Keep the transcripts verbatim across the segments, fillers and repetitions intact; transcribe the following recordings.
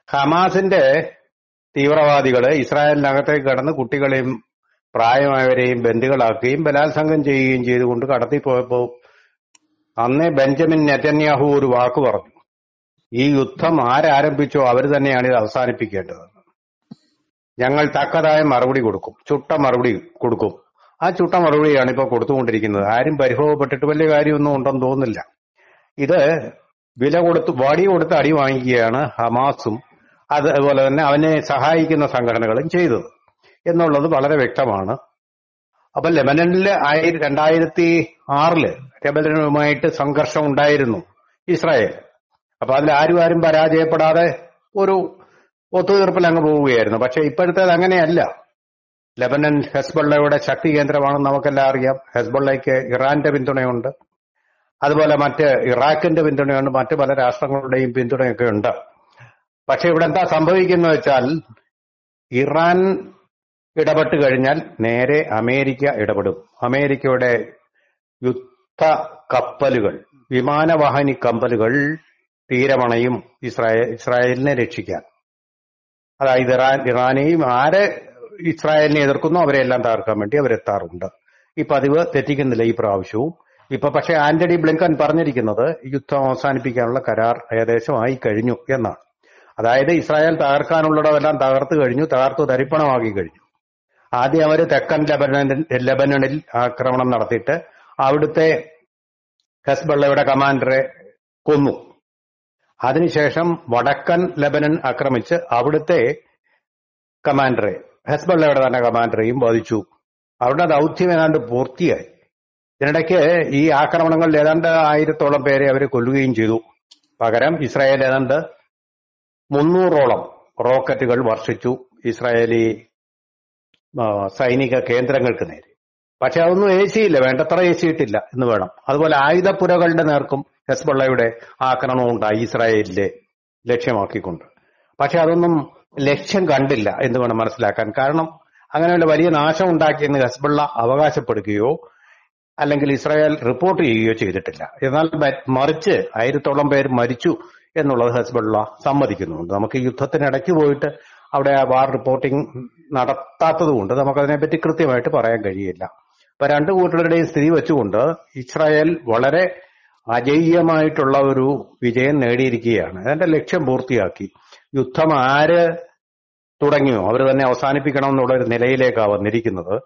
ഹമാസിന്റെ തീവ്രവാദികള് ഇസ്രായേലിനകത്തേക്ക് കടന്ന് കുട്ടികളെയും പ്രായമായവരെയും ബന്ദികളാക്കുകയും ബലാത്സംഗം ചെയ്യുകയും ചെയ്തുകൊണ്ട് കടത്തിപ്പോയപ്പോ അന്നേ ബെഞ്ചമിൻ നെതന്യാഹു ഒരു വാക്ക് പറഞ്ഞു, ഈ യുദ്ധം ആരാരംഭിച്ചോ അവർ തന്നെയാണ് ഇത് അവസാനിപ്പിക്കേണ്ടത്. ഞങ്ങൾ തക്കതായ മറുപടി കൊടുക്കും, ചുട്ട മറുപടി കൊടുക്കും. ആ ചുട്ട മറുപടിയാണ് ഇപ്പൊ കൊടുത്തുകൊണ്ടിരിക്കുന്നത്. ആരും പരിഭവപ്പെട്ടിട്ട് വലിയ കാര്യമൊന്നും ഉണ്ടെന്ന് തോന്നുന്നില്ല. ഇത് വില കൊടുത്ത് വടി കൊടുത്ത് അടി വാങ്ങിക്കുകയാണ് ഹമാസും അതുപോലെ തന്നെ അവനെ സഹായിക്കുന്ന സംഘടനകളും ചെയ്തത് എന്നുള്ളത് വളരെ വ്യക്തമാണ്. അപ്പൊ ലെബനനിൽ ആയി രണ്ടായിരത്തി ആറില് ലെബനനുമായിട്ട് സംഘർഷം ഉണ്ടായിരുന്നു ഇസ്രായേൽ. അപ്പൊ അതിൽ ആരും ആരും പരാജയപ്പെടാതെ ഒരു ഒത്തുതീർപ്പിൽ അങ്ങ് പോവുകയായിരുന്നു. പക്ഷെ ഇപ്പോഴത്തേത് അങ്ങനെയല്ല. ലെബനൻ ഹെസ്ബുള്ളയുടെ ശക്തി കേന്ദ്രമാണെന്ന് നമുക്കെല്ലാം അറിയാം. ഹെസ്ബുള്ളയ്ക്ക് ഇറാന്റെ പിന്തുണയുണ്ട്, അതുപോലെ മറ്റ് ഇറാഖിന്റെ പിന്തുണയുണ്ട്, മറ്റ് പല രാഷ്ട്രങ്ങളുടെയും പിന്തുണയൊക്കെ ഉണ്ട്. പക്ഷെ ഇവിടെ എന്താ സംഭവിക്കുന്നത് വെച്ചാൽ ഇറാൻ ഇടപെട്ട് കഴിഞ്ഞാൽ നേരെ അമേരിക്ക ഇടപെടും. അമേരിക്കയുടെ യുദ്ധ കപ്പലുകൾ, വിമാനവാഹിനി കപ്പലുകൾ തീരമണയും ഇസ്രായേൽ ഇസ്രായേലിനെ രക്ഷിക്കാൻ. അതായത് ഇറാൻ ഇറാനെയും ആരെ ഇസ്രായേലിനെ എതിർക്കുന്നു അവരെല്ലാം തകർക്കാൻ വേണ്ടി അവരെത്താറുണ്ട്. ഈ പതിവ് തെറ്റിക്കുന്നില്ല ഈ പ്രാവശ്യവും. ഇപ്പൊ പക്ഷെ ആന്റണി ബ്ലിങ്കൻ പറഞ്ഞിരിക്കുന്നത് യുദ്ധം അവസാനിപ്പിക്കാനുള്ള കരാർ ഏകദേശം ആയി കഴിഞ്ഞു എന്നാണ്. അതായത് ഇസ്രായേൽ തകർക്കാനുള്ളതെല്ലാം തകർത്തു കഴിഞ്ഞു, തകർത്തു തരിപ്പണമാക്കി കഴിഞ്ഞു. ആദ്യം അവര് തെക്കൻ ലെബനനിൽ ലെബനനിൽ ആക്രമണം നടത്തിയിട്ട് അവിടുത്തെ ഹെസ്ബുള്ളയുടെ കമാൻഡറെ കൊന്നു. അതിനുശേഷം വടക്കൻ ലെബനൻ ആക്രമിച്ച് അവിടുത്തെ കമാൻഡറെ, ഹെസ്ബുള്ളയുടെ തന്നെ കമാൻഡറെയും വധിച്ചു. അവരുടെ ദൗത്യം ഏതാണ്ട് പൂർത്തിയായി. ഇതിനിടയ്ക്ക് ഈ ആക്രമണങ്ങളിൽ ഏതാണ്ട് ആയിരത്തോളം പേരെ അവർ കൊല്ലുകയും ചെയ്തു. പകരം ഇസ്രായേൽ ഏതാണ്ട് മുന്നൂറോളം റോക്കറ്റുകൾ വർഷിച്ചു ഇസ്രായേലി സൈനിക കേന്ദ്രങ്ങൾക്ക് നേരെ. പക്ഷെ അതൊന്നും ഏശിയില്ല, വേണ്ടത്ര ഏശിയിട്ടില്ല എന്ന് വേണം. അതുപോലെ ആയുധപ്പുരകളുടെ നേർക്കും ഹെസ്ബുള്ളയുടെ ആക്രമണം ഉണ്ടായി ഇസ്രായേലിലെ ലക്ഷ്യമാക്കിക്കൊണ്ട്. പക്ഷെ അതൊന്നും ലക്ഷ്യം കണ്ടില്ല എന്ന് വേണം മനസ്സിലാക്കാൻ. കാരണം അങ്ങനെയുള്ള വലിയ നാശം ഉണ്ടാക്കിയെന്ന് ഹെസ്ബുള്ള അവകാശപ്പെടുകയോ അല്ലെങ്കിൽ ഇസ്രായേൽ റിപ്പോർട്ട് ചെയ്യുകയോ ചെയ്തിട്ടില്ല. എന്നാൽ മറിച്ച് ആയിരത്തോളം പേർ മരിച്ചു എന്നുള്ളത് ഹെസ്ബുള്ള സമ്മതിക്കുന്നുണ്ട്. നമുക്ക് യുദ്ധത്തിനിടയ്ക്ക് പോയിട്ട് അവിടെ വാർ റിപ്പോർട്ടിംഗ് നടത്താത്തത് കൊണ്ട് നമുക്കതിനെപ്പറ്റി കൃത്യമായിട്ട് പറയാൻ കഴിയില്ല. അപ്പൊ രണ്ടു കൂട്ടരുടെയും സ്ഥിതി വെച്ചുകൊണ്ട് ഇസ്രായേൽ വളരെ അജയ്യമായിട്ടുള്ള ഒരു വിജയം നേടിയിരിക്കുകയാണ്. അതിന്റെ ലക്ഷ്യം പൂർത്തിയാക്കി. യുദ്ധം ആര് തുടങ്ങിയോ അവർ തന്നെ അവസാനിപ്പിക്കണം എന്നുള്ള ഒരു നിലയിലേക്കാണ് വന്നിരിക്കുന്നത്.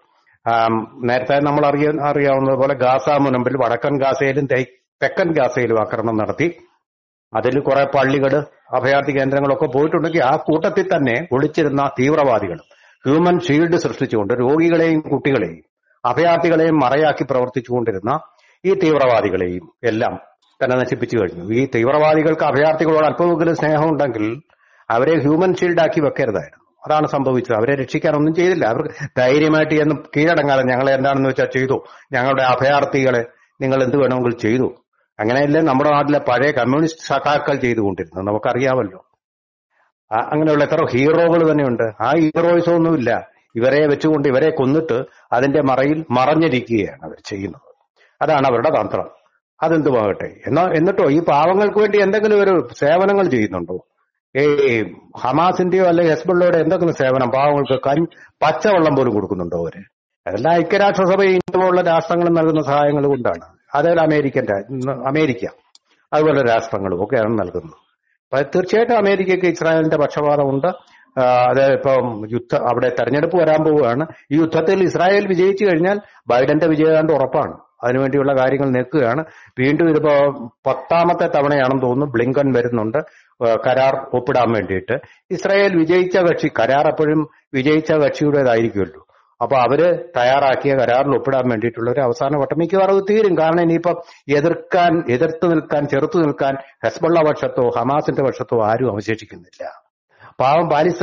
നേരത്തെ നമ്മൾ അറിയ അറിയാവുന്നത് പോലെ ഗാസ മുനമ്പിൽ വടക്കൻ ഗാസയിലും തെക്കൻ ഗാസയിലും ആക്രമണം നടത്തി. അതിൽ കുറെ പള്ളികൾ, അഭയാർത്ഥി കേന്ദ്രങ്ങളൊക്കെ പോയിട്ടുണ്ടെങ്കിൽ ആ കൂട്ടത്തിൽ തന്നെ ഒളിച്ചിരുന്ന തീവ്രവാദികൾ ഹ്യൂമൻ ഷീൽഡ് സൃഷ്ടിച്ചുകൊണ്ട് രോഗികളെയും കുട്ടികളെയും അഭയാർത്ഥികളെയും മറയാക്കി പ്രവർത്തിച്ചുകൊണ്ടിരുന്ന ഈ തീവ്രവാദികളെയും എല്ലാം തന്നെ നശിപ്പിച്ചു കഴിഞ്ഞു. ഈ തീവ്രവാദികൾക്ക് അഭയാർത്ഥികളോട് അല്പമെങ്കിലും സ്നേഹമുണ്ടെങ്കിൽ അവരെ ഹ്യൂമൻ ഷീൽഡാക്കി വെക്കരുതായിരുന്നു. അതാണ് സംഭവിച്ചത്. അവരെ രക്ഷിക്കാനൊന്നും ചെയ്തില്ല. അവർ ധൈര്യമായിട്ട് എന്ന് കീഴടങ്ങാതെ ഞങ്ങൾ എന്താണെന്ന് വെച്ചാൽ ചെയ്തു, ഞങ്ങളുടെ അഭയാർത്ഥികളെ നിങ്ങൾ എന്ത് വേണമെങ്കിൽ ചെയ്തു. അങ്ങനെയല്ലേ നമ്മുടെ നാട്ടിലെ പഴയ കമ്മ്യൂണിസ്റ്റ് സഖാക്കൾ ചെയ്തുകൊണ്ടിരുന്നത്, നമുക്കറിയാമല്ലോ. അങ്ങനെയുള്ള എത്ര ഹീറോകൾ തന്നെയുണ്ട്. ആ ഹീറോയിസം ഒന്നുമില്ല. ഇവരെ വെച്ചുകൊണ്ട് ഇവരെ കൊന്നിട്ട് അതിന്റെ മറയിൽ മറഞ്ഞിരിക്കുകയാണ് അവർ ചെയ്യുന്നത്. അതാണ് അവരുടെ തന്ത്രം. അതെന്തുമാകട്ടെ. എന്നാ എന്നിട്ടോ ഈ പാവങ്ങൾക്ക് വേണ്ടി എന്തെങ്കിലും ഒരു സേവനങ്ങൾ ചെയ്യുന്നുണ്ടോ? ഈ ഹമാസിന്റെയോ അല്ലെങ്കിൽ ഹെസ്ബുള്ളയുടെ എന്തെങ്കിലും സേവനം പാവങ്ങൾക്ക് കഞ്ഞി പച്ചവെള്ളം പോലും കൊടുക്കുന്നുണ്ടോ അവര്? അതെല്ലാം ഐക്യരാഷ്ട്രസഭയും ഇതുപോലുള്ള രാഷ്ട്രങ്ങളും നൽകുന്ന സഹായങ്ങൾ കൊണ്ടാണ്. അതേപോലെ അമേരിക്കൻ അമേരിക്ക അതുപോലെ രാഷ്ട്രങ്ങളും ഒക്കെയാണ് നൽകുന്നത്. അപ്പൊ തീർച്ചയായിട്ടും അമേരിക്കയ്ക്ക് ഇസ്രായേലിന്റെ പക്ഷപാതമുണ്ട്. അത് ഇപ്പം യുദ്ധ അവിടെ തെരഞ്ഞെടുപ്പ് വരാൻ പോവുകയാണ്. ഈ യുദ്ധത്തിൽ ഇസ്രായേൽ വിജയിച്ചു കഴിഞ്ഞാൽ ബൈഡന്റെ വിജയകാണ്ട് ഉറപ്പാണ്. അതിനുവേണ്ടിയുള്ള കാര്യങ്ങൾ നിൽക്കുകയാണ്. വീണ്ടും ഇതിപ്പോ പത്താമത്തെ തവണയാണെന്ന് തോന്നുന്നു ബ്ലിങ്കൻ വരുന്നുണ്ട് കരാർ ഒപ്പിടാൻ വേണ്ടിയിട്ട്. ഇസ്രായേൽ വിജയിച്ച കക്ഷി, കരാർ എപ്പോഴും വിജയിച്ച കക്ഷിയുടേതായിരിക്കുമല്ലോ. അപ്പൊ അവര് തയ്യാറാക്കിയ കരാറിൽ ഒപ്പിടാൻ വേണ്ടിയിട്ടുള്ള ഒരു അവസാന വട്ടം മിക്കവാറും അത് തീരും. കാരണം ഇനിയിപ്പം എതിർക്കാൻ എതിർത്ത് നിൽക്കാൻ ചെറുത്തു നിൽക്കാൻ ഹെസ്ബുള്ള പക്ഷത്തോ ഹമാസിന്റെ പക്ഷത്തോ ആരും അവശേഷിക്കുന്നില്ല. പാവം പാലിസ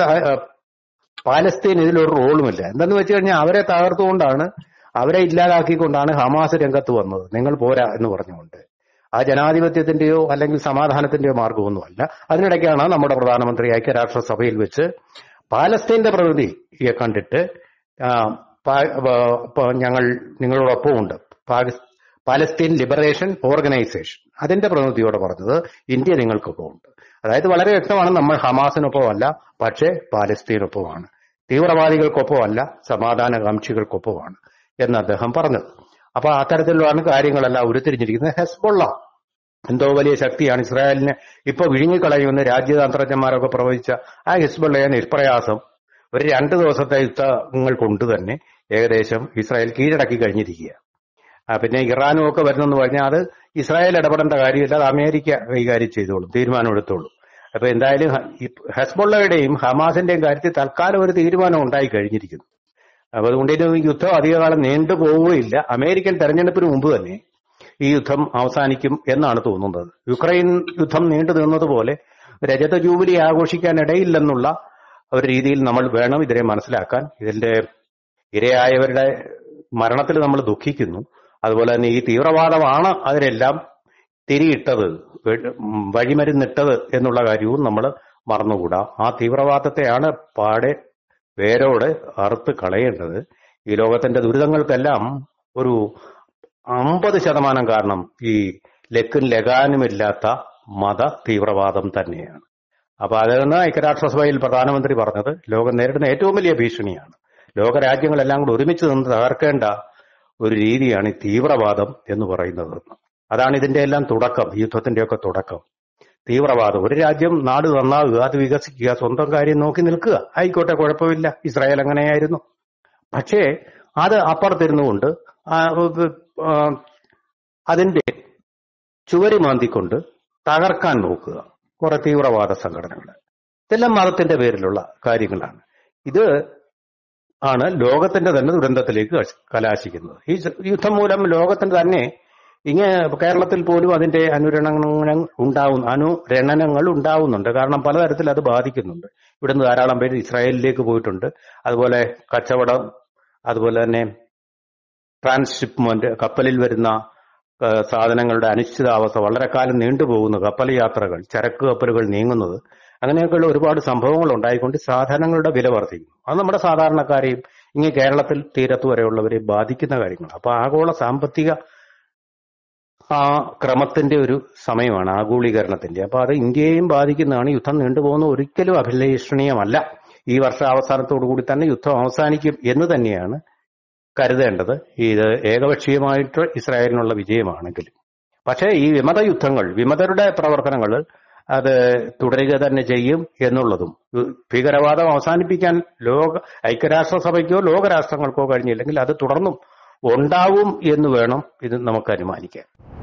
പാലസ്തീൻ ഇതിലൊരു റോളുമില്ല. എന്തെന്ന് വെച്ച് കഴിഞ്ഞാൽ അവരെ തകർത്തുകൊണ്ടാണ്, അവരെ ഇല്ലാതാക്കിക്കൊണ്ടാണ് ഹമാസ് രംഗത്ത് വന്നത്. നിങ്ങൾ പോരാ എന്ന് പറഞ്ഞുകൊണ്ട്. ആ ജനാധിപത്യത്തിന്റെയോ അല്ലെങ്കിൽ സമാധാനത്തിന്റെയോ മാർഗമൊന്നുമല്ല. അതിനിടയ്ക്കാണ് നമ്മുടെ പ്രധാനമന്ത്രി ഐക്യരാഷ്ട്രസഭയിൽ വെച്ച് പാലസ്തീന്റെ പ്രതിനിധിയെ കണ്ടിട്ട് ഞങ്ങൾ നിങ്ങളോടൊപ്പമുണ്ട്, പാലസ്തീൻ ലിബറേഷൻ ഓർഗനൈസേഷൻ അതിന്റെ പ്രതിനിധിയോട് പറഞ്ഞത് ഇന്ത്യ നിങ്ങൾക്കൊപ്പം ഉണ്ട്. അതായത് വളരെ വ്യക്തമാണ്, നമ്മൾ ഹമാസിനൊപ്പമല്ല, പക്ഷേ പാലസ്തീനൊപ്പമാണ്, തീവ്രവാദികൾക്കൊപ്പമല്ല, സമാധാനകാംക്ഷികൾക്കൊപ്പമാണ് എന്ന് അദ്ദേഹം പറഞ്ഞത്. അപ്പൊ അത്തരത്തിലുള്ളതാണ് കാര്യങ്ങളെല്ലാം ഉരുത്തിരിഞ്ഞിരിക്കുന്നത്. ഹെസ്ബുള്ള എന്തോ വലിയ ശക്തിയാണ്, ഇസ്രായേലിനെ ഇപ്പൊ വിഴുങ്ങിക്കളയുമെന്ന് രാജ്യതന്ത്രജ്ഞന്മാരൊക്കെ പ്രവചിച്ച ആ ഹിസ്ബുള്ളയെ നിഷ്പ്രയാസം ഒരു രണ്ട് ദിവസത്തെ യുദ്ധങ്ങൾ കൊണ്ട് തന്നെ ഏകദേശം ഇസ്രായേൽ കീഴടക്കി കഴിഞ്ഞിരിക്കുക. പിന്നെ ഇറാനും ഒക്കെ വരുന്നെന്ന് പറഞ്ഞാൽ അത് ഇസ്രായേൽ ഇടപെടേണ്ട കാര്യമില്ല, അത് അമേരിക്ക കൈകാര്യം ചെയ്തോളും, തീരുമാനമെടുത്തോളും. അപ്പൊ എന്തായാലും ഹെസ്ബുള്ളയുടെയും ഹമാസിന്റെയും കാര്യത്തിൽ തൽക്കാലം ഒരു തീരുമാനം ഉണ്ടായി കഴിഞ്ഞിരിക്കുന്നു. അപ്പൊ അതുകൊണ്ട് ഈ യുദ്ധം അധികകാലം നീണ്ടുപോവുകയില്ല. അമേരിക്കൻ തെരഞ്ഞെടുപ്പിന് മുമ്പ് തന്നെ ഈ യുദ്ധം അവസാനിക്കും എന്നാണ് തോന്നുന്നത്. യുക്രൈൻ യുദ്ധം നീണ്ടു നിന്നതുപോലെ രജത ജൂബിലി ആഘോഷിക്കാനിടയില്ലെന്നുള്ള ഒരു രീതിയിൽ നമ്മൾ വേണം ഇതിനെ മനസ്സിലാക്കാൻ. ഇതിന്റെ ഇരയായവരുടെ മരണത്തിൽ നമ്മൾ ദുഃഖിക്കുന്നു. അതുപോലെ തന്നെ ഈ തീവ്രവാദമാണ് അതിനെല്ലാം തിരിയിട്ടത്, വഴിമരുന്നിട്ടത് എന്നുള്ള കാര്യവും നമ്മൾ മറന്നുകൂടാ. ആ തീവ്രവാദത്തെയാണ് പാടെ വേരോടെ അറുത്ത് കളയേണ്ടത്. ഈ ലോകത്തിന്റെ ദുരിതങ്ങൾക്കെല്ലാം ഒരു അമ്പത് ശതമാനം കാരണം ഈ ലക്കും ലഗാനുമില്ലാത്ത മത തീവ്രവാദം തന്നെയാണ്. അപ്പൊ അതെന്ന് ഐക്യരാഷ്ട്രസഭയിൽ പ്രധാനമന്ത്രി പറഞ്ഞത് ലോകം നേരിടുന്ന ഏറ്റവും വലിയ ഭീഷണിയാണ്. ലോകരാജ്യങ്ങളെല്ലാം കൂടെ ഒരുമിച്ച് നിന്ന് തകർക്കേണ്ട ഒരു രീതിയാണ് ഈ തീവ്രവാദം എന്ന് പറയുന്നത്. അതാണ് ഇതിന്റെ എല്ലാം തുടക്കം, യുദ്ധത്തിന്റെയൊക്കെ തുടക്കം. തീവ്രവാദം, ഒരു രാജ്യം നാട് നന്നാവുക, അത് വികസിക്കുക, സ്വന്തം കാര്യം നോക്കി നിൽക്കുക, ആയിക്കോട്ടെ, കുഴപ്പമില്ല. ഇസ്രായേൽ അങ്ങനെയായിരുന്നു. പക്ഷേ അത് അപ്പുറത്തിരുന്നുകൊണ്ട് അതിന്റെ ചുവര് മാന്തിക്കൊണ്ട് തകർക്കാൻ നോക്കുക കുറെ തീവ്രവാദ സംഘടനകൾ. ഇതെല്ലാം മതത്തിന്റെ പേരിലുള്ള കാര്യങ്ങളാണ്. ഇത് ആണ് ലോകത്തിന്റെ തന്നെ ദുരന്തത്തിലേക്ക് കലാശിക്കുന്നത്. ഈ യുദ്ധം മൂലം ലോകത്തിന് തന്നെ ഇങ്ങനെ കേരളത്തിൽ പോലും അതിന്റെ അനുരണങ്ങൾ ഉണ്ടാവുന്നു അനുരണനങ്ങൾ ഉണ്ടാവുന്നുണ്ട്. കാരണം പലതരത്തിൽ അത് ബാധിക്കുന്നുണ്ട്. ഇവിടുന്ന് ധാരാളം പേര് ഇസ്രായേലിലേക്ക് പോയിട്ടുണ്ട്. അതുപോലെ കച്ചവടം, അതുപോലെ തന്നെ ട്രാൻസ്ഷിപ്മെന്റ്, കപ്പലിൽ വരുന്ന സാധനങ്ങളുടെ അനിശ്ചിതാവസ്ഥ, വളരെ കാലം നീണ്ടുപോകുന്ന കപ്പൽ യാത്രകൾ, ചരക്ക് കപ്പലുകൾ നീങ്ങുന്നത്, അങ്ങനെയൊക്കെയുള്ള ഒരുപാട് സംഭവങ്ങൾ ഉണ്ടായിക്കൊണ്ട് സാധനങ്ങളുടെ വില വർദ്ധിക്കുന്നു. അത് നമ്മുടെ സാധാരണക്കാരെയും ഇങ്ങനെ കേരളത്തിൽ തീരത്ത് വരെയുള്ളവരെ ബാധിക്കുന്ന കാര്യങ്ങൾ. അപ്പൊ ആഗോള സാമ്പത്തിക ആ ക്രമത്തിന്റെ ഒരു സമയമാണ്, ആഗോളീകരണത്തിന്റെ. അപ്പൊ അത് ഇന്ത്യയെയും ബാധിക്കുന്നതാണ്. യുദ്ധം നീണ്ടുപോകുന്ന ഒരിക്കലും അഭിലഷണീയമല്ല. ഈ വർഷ അവസാനത്തോടു കൂടി തന്നെ യുദ്ധം അവസാനിക്കും എന്ന് തന്നെയാണ് കരുതേണ്ടത്. ഇത് ഏകപക്ഷീയമായിട്ട് ഇസ്രായേലിനുള്ള വിജയമാണെങ്കിലും. പക്ഷേ ഈ വിമത യുദ്ധങ്ങൾ, വിമതരുടെ പ്രവർത്തനങ്ങൾ അത് തുടരുക തന്നെ ചെയ്യും എന്നുള്ളതും, ഭീകരവാദം അവസാനിപ്പിക്കാൻ ലോക ഐക്യരാഷ്ട്രസഭയ്ക്കോ ലോകരാഷ്ട്രങ്ങൾക്കോ കഴിഞ്ഞില്ലെങ്കിൽ അത് തുടർന്നും ഉണ്ടാവും എന്ന് വേണം ഇത് നമുക്ക് അനുമാനിക്കാൻ.